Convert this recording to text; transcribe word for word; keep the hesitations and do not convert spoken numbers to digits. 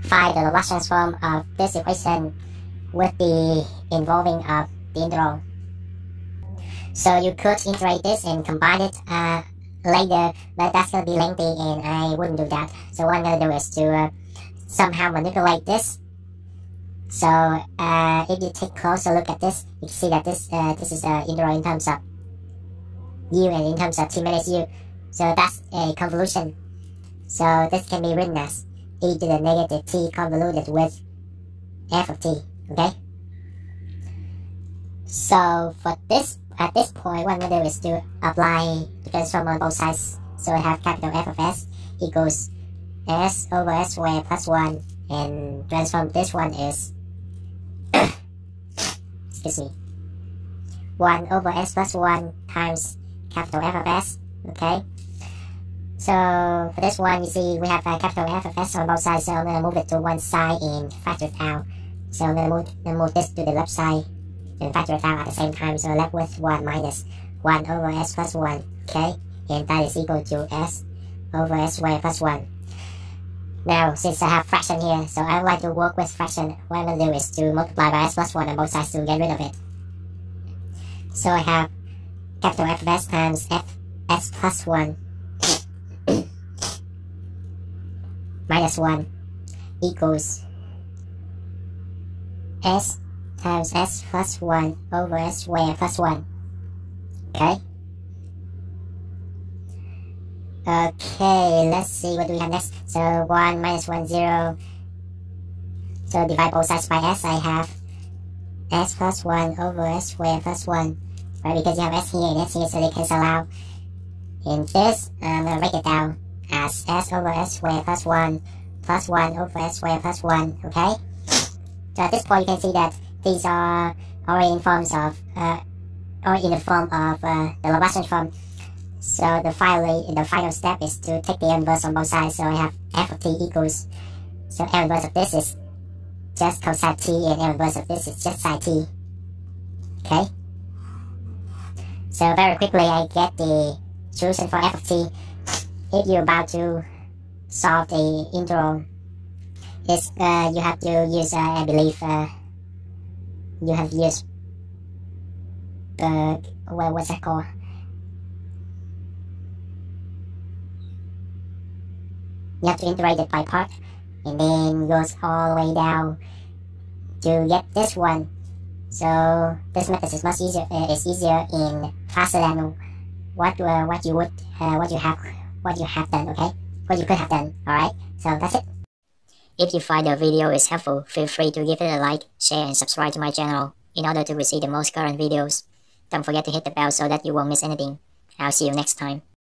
find the Laplace transform of this equation with the involving of the integral. So you could integrate this and combine it uh, later, but that's going to be lengthy and I wouldn't do that. So what I'm going to do is to uh, somehow manipulate this. So uh, if you take a closer look at this, you can see that this uh, this is an integral in terms of u and in terms of t minus u. So that's a convolution. So this can be written as e to the negative t convoluted with f of t. Okay. So for this, at this point, what I'm going to do is to apply the transform on both sides. So I have capital F of s equals s over s squared plus one, and transform this one is excuse me, one over s plus one times capital F of s. Okay. So for this one, you see we have uh, capital F of s on both sides. So I'm going to move it to one side and factor it out. So I'm going to move, move this to the left side and factor it out at the same time. So left with one minus one over s plus one. Okay, and that is equal to s over s squared plus one. Now, since I have fraction here, so I would like to work with fraction. What I'm going to do is to multiply by s plus one on both sides to get rid of it. So I have capital F of s times f s plus one minus one equals s times s plus one over s squared plus one. Okay. Okay, let's see what do we have next. So one minus one, zero. So divide both sides by s. I have s plus one over s squared plus one. Right, because you have s here and s here, so they cancel out. And this, I'm going to break it down as s over s squared plus one plus one over s squared plus one. Okay. So at this point, you can see that these are already in forms of, uh, or in the form of uh, the Laplace transform. So the finally, the final step is to take the inverse on both sides. So I have f of t equals, so L inverse of this is just cosine t, and L inverse of this is just sine t. Okay. So very quickly, I get the solution for f of t. If you're about to solve the integral, is uh, you have to use, uh, I believe, uh, you have to use, uh, well, what's that called? You have to integrate it by part, and then goes all the way down to get this one. So this method is much easier. Uh, it's easier and faster than what uh, what you would uh, what you have what you have done. Okay, what you could have done. All right. So that's it. If you find the video is helpful, feel free to give it a like, share, and subscribe to my channel in order to receive the most current videos. Don't forget to hit the bell so that you won't miss anything. I'll see you next time.